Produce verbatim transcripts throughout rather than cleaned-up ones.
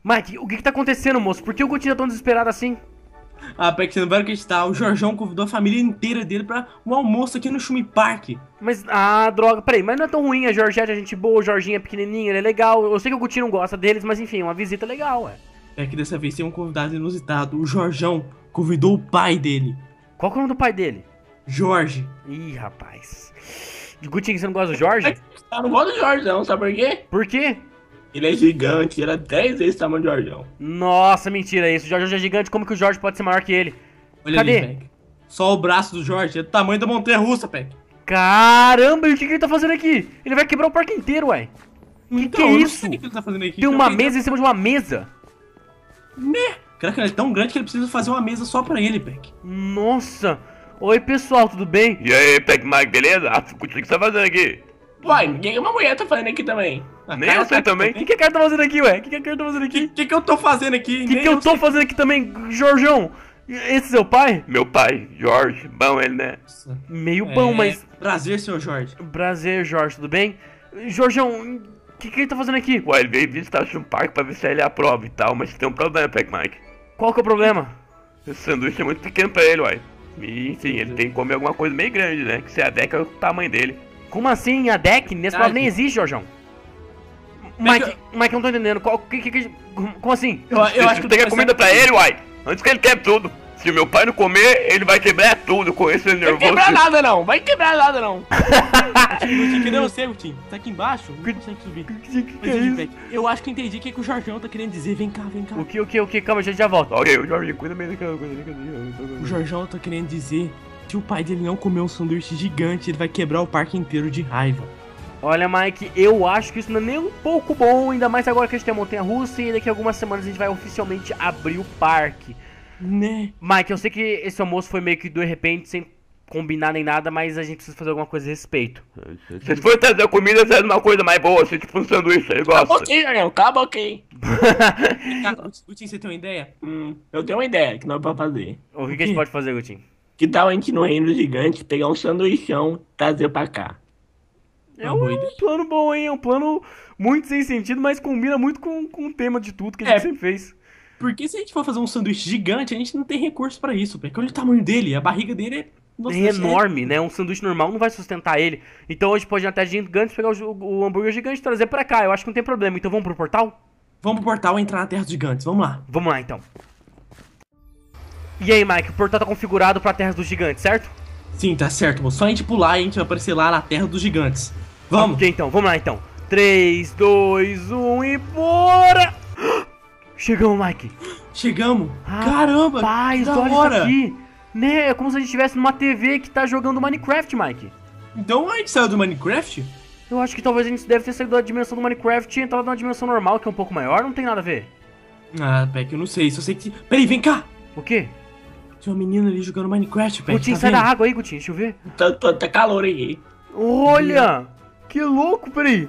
Mike, o que que tá acontecendo, moço? Por que o Gutinho tá tão desesperado assim? Ah, Peck, você não vai acreditar. O Jorjão convidou a família inteira dele pra um almoço aqui no Shumi Park. Mas, ah, droga, peraí, mas não é tão ruim, a Georgette é gente boa, o Jorginho é pequenininho, ele é legal. Eu sei que o Gutinho não gosta deles, mas enfim, uma visita legal, ué. Peck, dessa vez tem um convidado inusitado. O Jorjão convidou o pai dele, Qual que é o nome do pai dele? Jorge. Ih, rapaz. Gutinho, você não gosta do Jorge? Eu não gosto do Jorge, não, sabe por quê? Por quê? Ele é gigante, ele é dez vezes o tamanho do Jorgão. Nossa, mentira isso. O Jorge é gigante, como que o Jorge pode ser maior que ele? Olha Cadê? ali, Peck. Só o braço do Jorge é do tamanho da montanha-russa, Peck. Caramba, e o que, que ele tá fazendo aqui? Ele vai quebrar o parque inteiro, ué. Que Então, que é eu não isso? sei o que ele tá fazendo aqui. Tem uma Alguém mesa em cima de uma mesa. Né? Caraca, ele é tão grande que ele precisa fazer uma mesa só pra ele, Peck. Nossa. Oi, pessoal, tudo bem? E aí, Pac Mike, beleza? Ah, o que você tá fazendo aqui? Uai, o que que uma mulher tá fazendo aqui também? A Nem cara eu sei tá- também. O que, que a cara tá fazendo aqui, ué? O que, que a cara tá fazendo O aqui? que, que, que eu tô fazendo aqui? O que, Nem que eu eu tô sei. fazendo aqui também, Jorjão? Esse é seu pai? Meu pai, Jorge, bom ele, né? Nossa. Meio bom, É, mas... Prazer, senhor Jorge. Prazer, Jorge, tudo bem? Jorjão, o que, que ele tá fazendo aqui? Ué, ele veio visitar o parque pra ver se ele aprova e tal, mas tem um problema, Pac Mike. Qual que é o problema? Esse sanduíche é muito pequeno pra ele, uai. E, enfim, ele tem que comer alguma coisa meio grande, né? Que se adequa ao tamanho dele. Como assim? A deck? Nesse palavra nem existe, Jorjão. Mike, Mike, eu não tô entendendo. Qual, que, que, que, como assim? Eu, eu acho que tem que eu dar comida pra ele, uai. Antes que ele quebre tudo. Se o meu pai não comer, ele vai quebrar tudo. Com esse Vai nervoso. quebrar nada não, vai quebrar nada não. Gutinho, cadê você, Gutinho? Tá aqui embaixo? Não consegue subir. Que, que, que Mas, é Gutinho, isso? Peck, eu acho que eu entendi o que, que o Jorjão tá querendo dizer. Vem cá, vem cá. O que, o que, o que? Calma, a gente já volta. Ok, o Jorge, cuida bem daquela coisa. O Jorjão tá querendo dizer que o pai dele não comer um sanduíche gigante, ele vai quebrar o parque inteiro de raiva. Olha, Mike, eu acho que isso não é nem um pouco bom, ainda mais agora que a gente tem a montanha-russa e daqui a algumas semanas a gente vai oficialmente abrir o parque. Né? Mike, eu sei que esse almoço foi meio que de repente, sem combinar nem nada, mas a gente precisa fazer alguma coisa a respeito. Se vocês forem trazer comida, traz uma coisa mais boa, assim, tipo um sanduíche, ele Cala a gosta. boquinha, Jorgão, cala a boquinha. Cara, Gutinho, você tem uma ideia? Hum, eu tenho uma ideia que nós vamos fazer. O que, que a gente pode fazer, Gutinho? Que tal a gente ir no Reino Gigante pegar um sanduichão e trazer pra cá? É Uma um boa ideia. plano bom, hein? É um plano muito sem sentido, mas combina muito com, com o tema de tudo que a É. gente sempre fez. Porque se a gente for fazer um sanduíche gigante, a gente não tem recurso pra isso, Peck. Olha o tamanho dele, a barriga dele é... Nossa, É deve ser- enorme, né? Um sanduíche normal não vai sustentar ele. Então a gente pode ir até gigantes, pegar o, o hambúrguer gigante e trazer pra cá. Eu acho que não tem problema. Então vamos pro portal? Vamos pro portal e entrar na Terra dos Gigantes, vamos lá. Vamos lá, então. E aí, Mike? O portal tá configurado pra Terra dos Gigantes, certo? Sim, tá certo, moço. Só a gente pular e a gente vai aparecer lá na Terra dos Gigantes. Vamos! Ok, então. Vamos lá, então. três, dois, um e bora! Chegamos, Mike. Chegamos! Caramba! Rapaz, que da olha hora! isso aqui. Né? É como se a gente estivesse numa T V que tá jogando Minecraft, Mike. Então a gente saiu do Minecraft? Eu acho que talvez a gente deve ter saído da dimensão do Minecraft e entrado numa dimensão normal, que é um pouco maior. Não tem nada a ver. Ah, Peck, eu não sei. Só sei que... Peraí, vem cá! O quê? Tem uma menina ali jogando Minecraft, Peck. Gutinho, tá sai vendo? da água aí, Gutinho. Deixa eu ver. Tá, tá, tá calor aí. Olha! Que louco, peraí.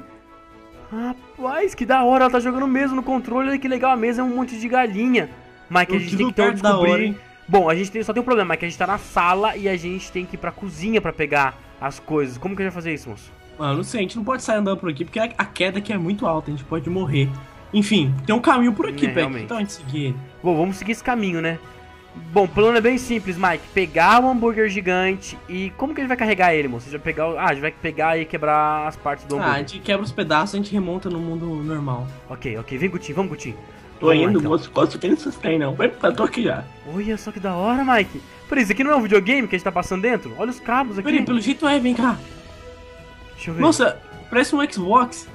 Rapaz, que da hora. Ela tá jogando mesmo no controle. Olha que legal. A mesa é um monte de galinha. Mike, a Eu gente tive tem que então perto da hora, descobrir... hein? Bom, a gente tem, só tem um problema, Mike. A gente tá na sala e a gente tem que ir pra cozinha pra pegar as coisas. Como que a gente vai fazer isso, moço? Mano, não sei, a gente não pode sair andando por aqui porque a a queda aqui é muito alta, a gente pode morrer. Enfim, tem um caminho por aqui, É, Peck. realmente. Então a gente seguir ele. Bom, vamos seguir esse caminho, né? Bom, o plano é bem simples, Mike. Pegar o hambúrguer gigante e... Como que a gente vai carregar ele, moço? A gente vai pegar... o- Ah, a gente vai pegar e quebrar as partes do Ah, a hambúrguer. gente quebra os pedaços e a gente remonta no mundo normal. Ok, ok. Vem, Gutinho. Vamos, Gutinho. Tô Vamos lá, indo, então. moço, posso ter esses trem não. Vai, eu tô aqui já. Olha só que da hora, Mike. Peraí, isso aqui não é um videogame que a gente tá passando dentro? Olha os cabos aqui. Peraí, pelo jeito é, vem cá. Deixa eu ver. Nossa, parece um Xbox.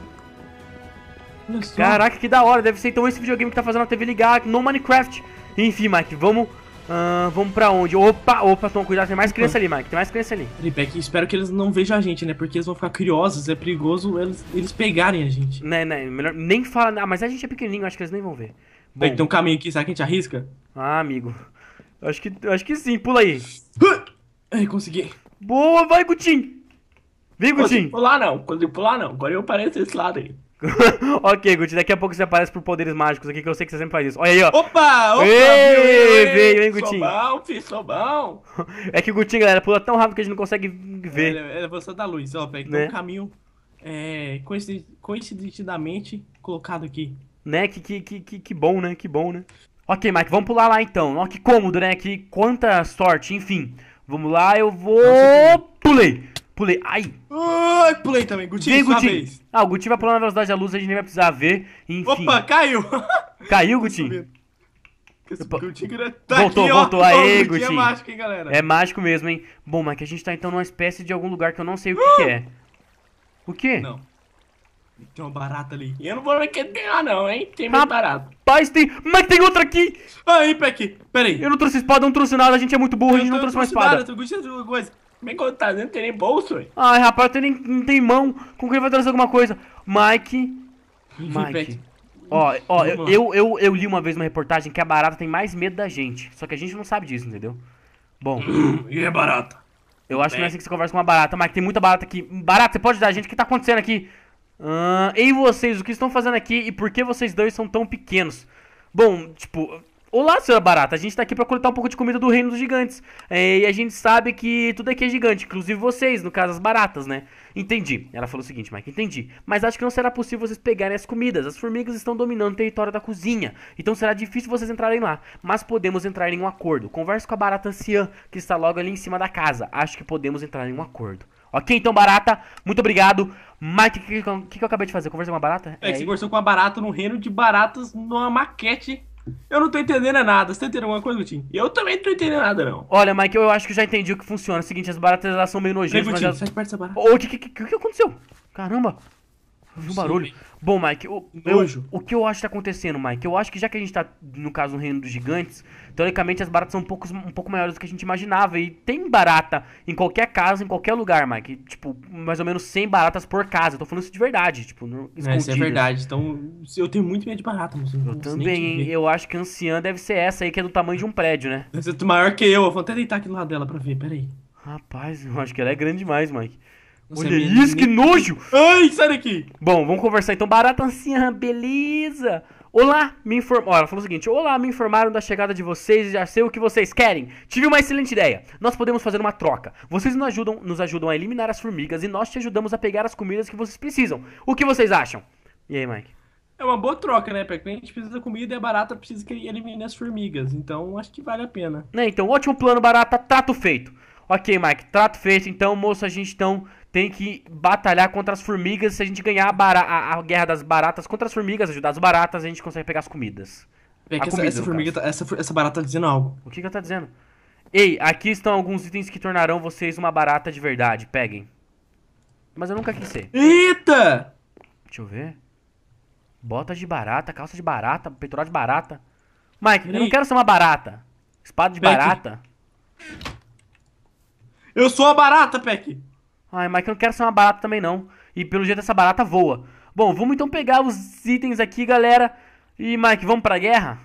Olha só. Caraca, que da hora. Deve ser então esse videogame que tá fazendo a T V ligar no Minecraft. Enfim, Mike, vamos... ah, vamos pra onde? Opa, opa, toma cuidado. Tem mais criança ali, Mike. Tem mais criança ali. Peraí, Peck, espero que eles não vejam a gente, né? Porque eles vão ficar curiosos, é perigoso eles, eles pegarem a gente. Né, né, melhor nem fala... Ah, mas a gente é pequenininho, acho que eles nem vão ver. Bom, Peck, tem um caminho aqui, será que a gente arrisca? ah, amigo. Acho que, acho que sim, pula aí. Ai, consegui. Boa, vai, Gutinho. Vem, Consigo Gutinho. pular não, consigo pular não. Agora eu apareço desse lado aí. Ok, Gutinho, daqui a pouco você aparece por poderes mágicos aqui, que eu sei que você sempre faz isso. Olha aí, ó. Opa, opa, Ei, viu, viu, viu? veio, hein, Sou Gutinho. bom, filho, sou bom. É que o Gutinho, galera, pula tão rápido que a gente não consegue ver. Ele é você da luz, ó, Peck, Né? tem um caminho é, coincid- coincidentemente colocado aqui. Né? Que, que, que, que, que bom, né? Que bom, né? Ok, Mike, vamos pular lá então. Ó, que cômodo, né? Que quanta sorte, enfim. Vamos lá, eu vou... Pulei! Pulei. Ai! Ai, pulei também. Gutinho, Vem, sua Gutinho. vez. Ah, o Gutinho vai pular na velocidade da luz, a gente nem vai precisar ver. Enfim. Opa, caiu. Caiu, Gutinho? Esse Opa. Gutinho que tá Voltou, aqui, ó. voltou. Aê, Ó, o Gutinho Gutinho. é mágico, hein, galera. É mágico mesmo, hein? Bom, Mike, a gente tá então numa espécie de algum lugar que eu não sei o que, que é. O quê? Não. Tem uma barata ali. E eu não vou ver que tem lá não, hein? Tem muito barato. Rapaz, tem... Mike, tem outra aqui! Aí, Peck. Pera aí. Eu não trouxe espada, não trouxe nada, a gente é muito burro, a gente não trouxe uma espada. Eu Gutinho trouxe alguma coisa. Como é que eu tá dentro? Não tem nem bolso, hein? Ai, rapaz, eu nem, não tem mão. Como que ele vai trazer alguma coisa? Mike... Mike... Peck. Ó, ó, eu, Vamos lá. eu, eu, eu li uma vez uma reportagem que a barata tem mais medo da gente. Só que a gente não sabe disso, entendeu? Bom, E é barata. eu acho que não é assim que você conversa com uma barata. Mike, tem muita barata aqui. Barata, você pode ajudar a gente? O que tá acontecendo aqui? Ah, e vocês, o que estão fazendo aqui e por que vocês dois são tão pequenos? Bom, tipo... Olá, senhora barata, a gente tá aqui pra coletar um pouco de comida do reino dos gigantes. É, e a gente sabe que tudo aqui é gigante, inclusive vocês, no caso as baratas, né? Entendi. Ela falou o seguinte, Mike, entendi. Mas acho que não será possível vocês pegarem as comidas. As formigas estão dominando o território da cozinha. Então será difícil vocês entrarem lá. Mas podemos entrar em um acordo. Converse com a barata anciã, que está logo ali em cima da casa. Acho que podemos entrar em um acordo. Ok, então, barata, muito obrigado. Mike, o que, que, que, que eu acabei de fazer? Conversei com uma barata? É que você aí? conversou com a barata no reino de baratas numa maquete. Eu não tô entendendo é nada. Você tá entendendo alguma coisa, Gutinho? Eu também não tô entendendo nada, não. Olha, Mike, eu acho que eu já entendi o que funciona. É o seguinte, as baratas elas são meio Vem, nojentas, mas Gutinho, elas... sai de perto dessa barata. O que, que, que, que aconteceu? Caramba! Eu vi um sei, barulho. velho. Bom, Mike, o, eu, Nojo. o que eu acho que tá acontecendo, Mike? Eu acho que já que a gente tá, no caso, no reino dos gigantes, teoricamente as baratas são um pouco, um pouco maiores do que a gente imaginava. E tem barata em qualquer casa, em qualquer lugar, Mike. Tipo, mais ou menos cem baratas por casa. Eu tô falando isso de verdade, tipo, no, É, isso é escondidas. verdade. Então, eu tenho muito medo de barata, moço. Eu também, hein? Eu acho que a anciã deve ser essa aí, que é do tamanho de um prédio, né? Deve ser maior que eu. Eu vou até deitar aqui do lado dela pra ver. Pera aí. Rapaz, eu acho que ela é grande demais, Mike. Nossa, Olha é minha- isso, que nojo! Ai, sai daqui. Bom, vamos conversar então. Barata anciã, beleza? Olá, me inform... Ó, ela falou o seguinte: olá, me informaram da chegada de vocês e já sei o que vocês querem. Tive uma excelente ideia. Nós podemos fazer uma troca. Vocês nos ajudam, nos ajudam a eliminar as formigas e nós te ajudamos a pegar as comidas que vocês precisam. O que vocês acham? E aí, Mike? É uma boa troca, né, Peck? A gente precisa da comida e a barata precisa que elimine as formigas. Então, acho que vale a pena. Né, então, ótimo plano, barata. Trato feito. Ok, Mike, trato feito. Então, moço, a gente então tem que batalhar contra as formigas. Se a gente ganhar a, bara- a, a guerra das baratas contra as formigas, ajudar as baratas, a gente consegue pegar as comidas. Peck, A essa, comida, essa no formiga, caso. tá- essa, essa barata tá dizendo algo. O que que ela tá dizendo? Ei, aqui estão alguns itens que tornarão vocês uma barata de verdade. Peguem. Mas eu nunca quis ser. Eita! Deixa eu ver. Bota de barata, calça de barata, peitoral de barata. Mike, eu não Peraí. quero ser uma barata. Espada de Peck. barata. Eu sou a barata, Peck! Ai, Mike, eu não quero ser uma barata também não. E pelo jeito essa barata voa. Bom, vamos então pegar os itens aqui, galera. E, Mike, vamos pra guerra?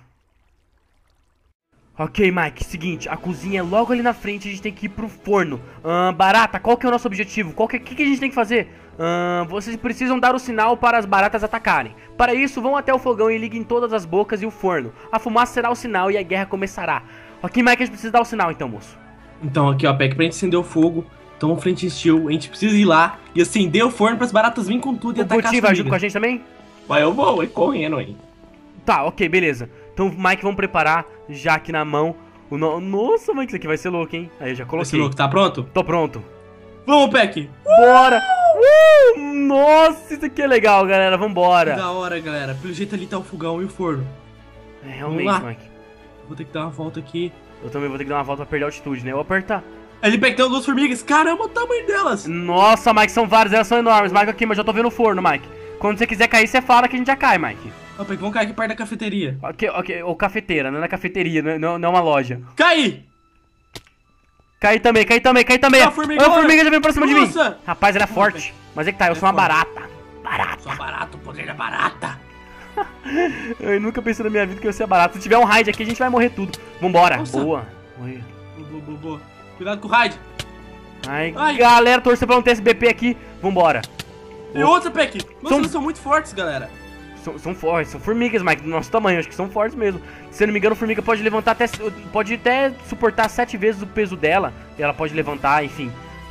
Ok, Mike, seguinte, a cozinha é logo ali na frente, a gente tem que ir pro forno. Ahn, barata, qual que é o nosso objetivo? Qual que, que, que a gente tem que fazer? Ahn, vocês precisam dar o sinal para as baratas atacarem. Para isso, vão até o fogão e liguem todas as bocas e o forno. A fumaça será o sinal e a guerra começará. Ok, Mike, a gente precisa dar o sinal então, moço. Então, aqui, ó, Peck, pra gente acender o fogo, toma frente steel, a gente precisa ir lá e acender o forno pras baratas virem com tudo e O atacar Gutinho as vai junto com a formigas. gente também? Mas eu vou, hein, correndo, hein. Tá, ok, beleza. Então, Mike, vamos preparar já aqui na mão. O no... Nossa, Mike, isso aqui vai ser louco, hein? Aí, eu já Esse coloquei. louco, tá pronto? Tô pronto. Vamos, Peck! Bora! Uh! Nossa, isso aqui é legal, galera. Que Vambora. da hora, galera. Pelo jeito ali tá o fogão e o forno. É, realmente, Vamos lá. Mike. Vou ter que dar uma volta aqui. Eu também vou ter que dar uma volta pra perder a altitude, né? Eu vou apertar. Ali, Peck, tem duas formigas. Caramba, o tamanho delas! Nossa, Mike, são várias, elas são enormes. Mike, aqui, mas já tô vendo o forno, Mike. Quando você quiser cair, você fala que a gente já cai, Mike. Ó, Peck, vamos cair aqui perto da cafeteria. Ok, ok. Ou cafeteira, não é na cafeteria, não é, não não é uma loja. Cai! Cai também, cai também, cai também. Ah, A formigona. formiga já veio pra cima de mim. Nossa! Rapaz, ela é forte. Mas é que tá, eu É sou uma forte. barata. Barata. Só barato, o poder da barata. Eu nunca pensei na minha vida que eu ia ser barata. Se tiver um raid aqui, a gente vai morrer tudo. Vambora. Nossa. Boa. Oi. Boa, boa, boa. Cuidado com o raid. Ai, Ai. galera, torcer pra não ter esse B P aqui. Vambora. E outra, Peck. Nossa, São- eles são muito fortes, galera. São, são fortes, são formigas, Mike, do nosso tamanho, acho que são fortes mesmo. Se eu não me engano, a formiga pode levantar até. Pode até suportar sete vezes o peso dela. E ela pode levantar, enfim.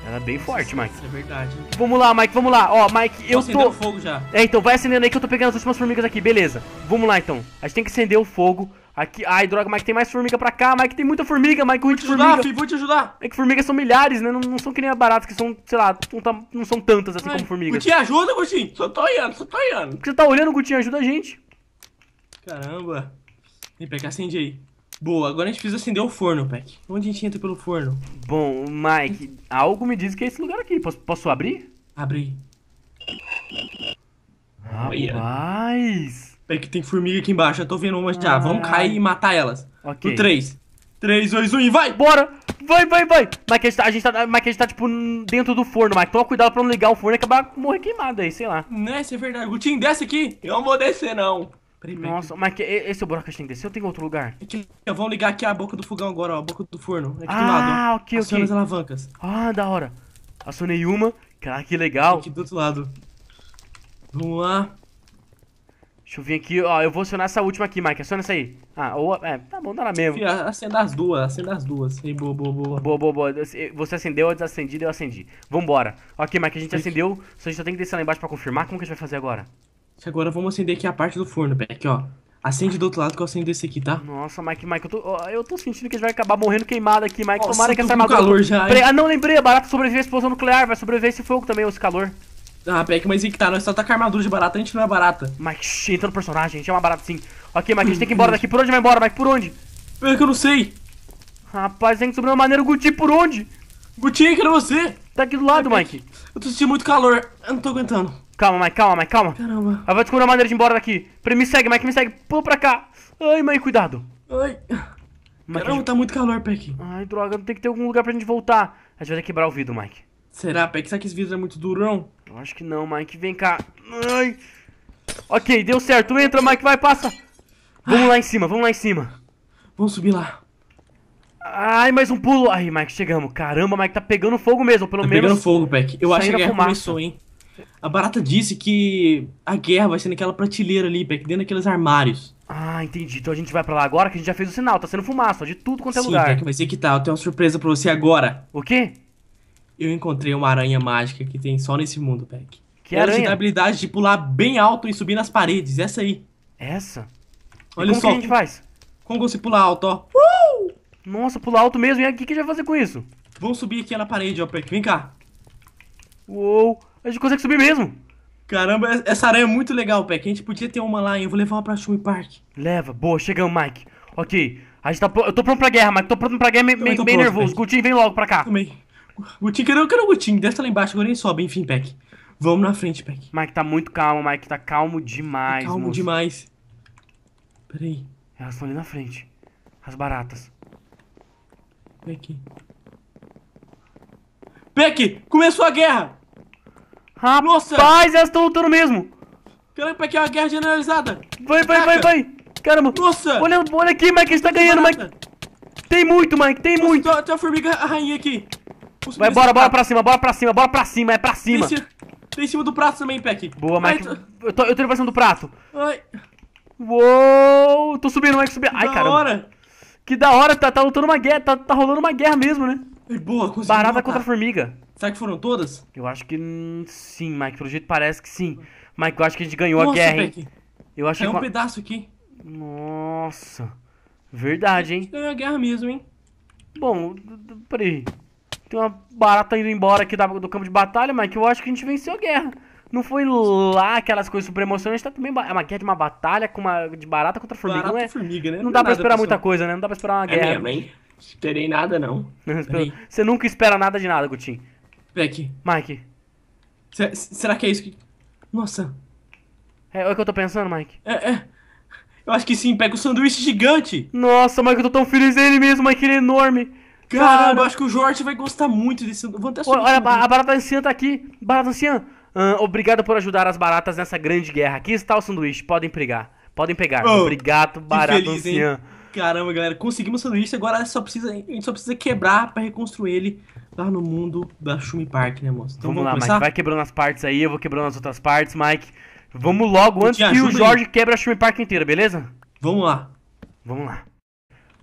Ela é bem forte, Mike. Isso é verdade. Vamos lá, Mike, vamos lá. Ó, Mike, eu acendendo tô... fogo já. É, então, vai acendendo aí que eu tô pegando as últimas formigas aqui, beleza. Vamos lá, então. A gente tem que acender o fogo. Aqui, ai, droga, Mike, tem mais formiga pra cá. Mike, tem muita formiga, Mike, Vou muita te ajudar, formiga. filho, vou te ajudar. É que formigas são milhares, né? Não, não são que nem a baratas, que são, sei lá, não, tá- não são tantas assim Ai, como formigas. Gutinho, ajuda, Gutinho. Só tô olhando, só tô olhando. Por que você tá olhando, Gutinho? Ajuda a gente. Caramba. Vem, Peck, acende aí. Boa, agora a gente precisa acender o forno, Peck. Onde a gente entra pelo forno? Bom, Mike, algo me diz que é esse lugar aqui. Posso, posso abrir? Abre aí. Rapaz. Peck, tem formiga aqui embaixo, eu tô vendo uma já. Vamos cair e matar elas. Ok. No três. três, dois, um e vai! Bora! Vai, vai, vai! Mike, a gente tá, a gente tá, Mike, a gente tá tipo, dentro do forno, Mike. Toma cuidado pra não ligar o forno e acabar morrer queimado aí, sei lá. Né, isso é verdade. Gutinho, desce aqui. Eu não vou descer, não. Peraí, Peck. Nossa, Mike, e- esse é o buraco que a gente tem que descer ou tem outro lugar? Aqui, ó, vamos ligar aqui a boca do fogão agora, ó. A boca do forno. Aqui do Ah, lado, ó. ok, Aciona ok. as alavancas. Ah, da hora. Acionei uma. Caraca, que legal. Aqui do outro lado. Vamos lá. Deixa eu vir aqui, ó. Eu vou acionar essa última aqui, Mike. Aciona essa aí. Ah, ou. É, tá bom, dá na mesma. Fih, acenda as duas, acenda as duas. Aí, boa, boa, boa. Boa, boa, boa. Você acendeu, eu desacendi, eu acendi. Vambora. Ok, Mike, a gente acendeu. Só a gente só tem que descer lá embaixo pra confirmar. Como que a gente vai fazer agora? Agora vamos acender aqui a parte do forno, Peck, ó. Acende do outro lado que eu acendo esse aqui, tá? Nossa, Mike, Mike, eu tô, ó, eu tô sentindo que a gente vai acabar morrendo queimado aqui, Mike. Nossa, Tomara que eu tô essa com armadura. calor já, hein? Peraí, ah, não, lembrei. A barata sobrevive à explosão nuclear. Vai sobreviver esse fogo também, esse calor. Ah, Peck, mas aí que tá, nós só tá com a armadura de barata, a gente não é barata. Mike, shh, entra no personagem. A gente é uma barata sim. Ok, Mike, a gente tem que ir embora daqui. Por onde vai embora, Mike? Por onde? Peck, eu não sei. Rapaz, tem que subir uma maneira o Guti. Por onde? Gutinho, que era você? Tá aqui do lado, Mike. Eu tô sentindo muito calor, eu não tô aguentando. Calma, Mike, calma, Mike, calma. Caramba. Ela vai descobrir uma maneira de ir embora daqui. Peraí, me segue, Mike, me segue. Pula pra cá. Ai, Mike, cuidado. Ai. Mike, Caramba, tá muito calor, Peck. ai, droga, tem que ter algum lugar pra gente voltar. A gente vai ter que quebrar o vidro, Mike. Será, Peck? Será que esse vidro é muito duro, não? Eu acho que não, Mike. Vem cá. Ai. Ok, deu certo. Entra, Mike, vai, passa. Vamos lá em cima, vamos lá em cima. Vamos subir lá. Ai, mais um pulo. Ai, Mike, chegamos. Caramba, Mike, tá pegando fogo mesmo, pelo Tá menos. pegando fogo, Peck. Eu acho que saindo a guerra fumaça. começou, hein? A barata disse que a guerra vai ser naquela prateleira ali, Peck, dentro daqueles armários. Ah, entendi. Então a gente vai pra lá agora que a gente já fez o sinal. Tá sendo fumaça, ó, de tudo quanto é Sim, lugar. Peck, mas aí que tá, eu tenho uma surpresa pra você agora. O quê? Eu encontrei uma aranha mágica que tem só nesse mundo, Peck. Que Ela te aranha? dá a habilidade de pular bem alto e subir nas paredes, essa aí. Essa? E Olha como só, que a gente faz? como você pula alto, ó. Nossa, pula alto mesmo. E aqui, o que a gente vai fazer com isso? Vamos subir aqui na parede, ó, Peck, vem cá. Uou, a gente consegue subir mesmo. Caramba, essa aranha é muito legal, Peck. A gente podia ter uma lá, hein? Eu vou levar uma pra Shumi Park. Leva, boa, chegamos, Mike. Ok, a gente tá. pro- Eu tô pronto pra guerra, Mike. Tô pronto pra guerra, me- Também me- tô bem pronto, nervoso. Peck. Gutinho, vem logo pra cá. Também. Gutinho, cadê, cadê o Gutinho? Desce lá embaixo, agora ele sobe, enfim, Peck. Vamos na frente, Peck. Mike tá muito calmo, Mike tá calmo demais, Calmo moço. demais. Peraí, Elas estão ali na frente. As baratas. Peck. Peck, começou a guerra! Rapaz, Nossa! elas estão lutando mesmo. Caramba, Peck, é uma guerra generalizada! Vai, vai, vai, Caraca! vai. Caramba. Nossa! Olha, olha aqui, Mike, a gente tá ganhando, Mike. Barata. Tem muito, Mike, tem Nossa, muito. Tem uma- tem uma formiga rainha aqui. Vamos subir Vai, nesse bora, bora prato. pra cima, bora pra cima, bora pra cima, é pra Tem cima. em cima- Tem em cima do prato também, Peck. Boa, Ai, Mike. tô- Eu tô, eu tô indo pra cima do prato. Ai, Uou, tô subindo, Mike, subindo. Ai, da caramba. hora. Que da hora, tá, tá lutando uma guerra, tá, tá rolando uma guerra mesmo, né? Ai, boa, consegui Barata matar. contra formiga. Será que foram todas? Eu acho que hum, sim, Mike, pelo jeito parece que sim. Mike, eu acho que a gente ganhou a Nossa, guerra, hein? Peck. Eu acho Caiu que... um pedaço aqui. Nossa, verdade, hein? Ganhou a guerra mesmo, hein? Bom, d- d- peraí. Tem uma barata indo embora aqui da- do campo de batalha, Mike, eu acho que a gente venceu a guerra. Não foi lá aquelas coisas super emocionantes, tá também ba- é uma guerra de uma batalha com uma de barata contra formiga, Barata não é? e formiga, né? Não é dá pra nada, esperar muita pessoal. coisa, né? Não dá pra esperar uma É guerra. mesmo, hein? Esperei nada, não. Não espera- Peraí. Você nunca espera nada de nada, Gutinho. Peck, Mike, se- será que é isso que... Nossa, é, é o que eu tô pensando, Mike? é, é. Eu acho que sim, Peck, o sanduíche gigante. Nossa, Mike, eu tô tão feliz dele mesmo, Mike, ele é enorme. Caramba, Cara. eu acho que o Jorge vai gostar muito desse sanduíche. Vou até Olha, subir olha, em cima a, a dele. barata anciã tá aqui. Barata anciã. Ah, obrigado por ajudar as baratas nessa grande guerra. Aqui está o sanduíche, podem pegar. Podem pegar. Oh, Obrigado, Que barata feliz, hein? anciã. Caramba, galera, conseguimos o sanduíche, agora só precisa, a gente só precisa quebrar pra reconstruir ele lá no mundo da Shumi Park, né, moço? Então Vamos, vamos, lá, começar? Mike. Vai quebrando as partes aí, eu vou quebrando as outras partes, Mike. Vamos logo, Eu antes te que o ajudo Jorge quebra a Shumi Park inteira, beleza? Vamos lá. Vamos lá.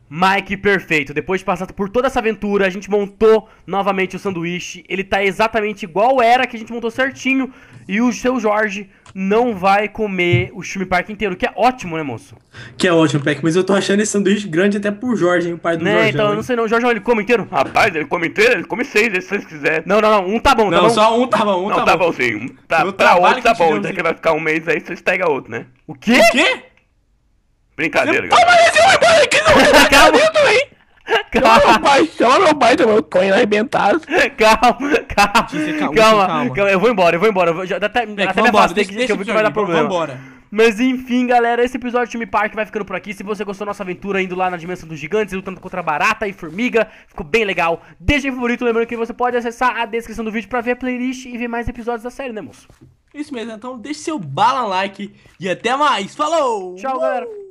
Mike, perfeito. Depois de passar por toda essa aventura, a gente montou novamente o sanduíche. Ele tá exatamente igual era, que a gente montou certinho. E o seu Jorge não vai comer o Shumi Park inteiro, que é ótimo, né, moço? Que é ótimo, Peck, mas eu tô achando esse sanduíche grande até pro Jorge, hein, o pai do Né, Jorge. então, eu não sei não. O Jorge, ele come inteiro? Rapaz, ele come inteiro, ele come seis, se vocês quiserem. Não, não, não. Um tá bom, tá Não, bom? só um tá bom, um Não, tá, tá bom. bom sim. Um Tá, Pelo pra trabalho outro tá que bom, tivemos já aí. que vai ficar um mês aí, vocês pegam outro, né? O quê? O quê? Brincadeira, Toma galera. esse vai embora aqui, não. Calma, Chama meu pai, chama meu pai também. Eu tô indo arrebentado. calma, calma, Tite, calma, calma, calma, calma. Eu vou embora, eu vou embora. Eu vou, já, até até me vambora, afastei deixa- que, deixa que eu vi o que vai dar episódio, problema. vambora. Mas enfim, galera, esse episódio de Shumi Park vai ficando por aqui. Se você gostou da nossa aventura indo lá na dimensão dos gigantes, lutando contra barata e formiga, ficou bem legal. Deixa aí favorito, lembrando que você pode acessar a descrição do vídeo pra ver a playlist e ver mais episódios da série, né, moço? Isso mesmo, então deixe seu bala like e até mais. Falou! Tchau, galera.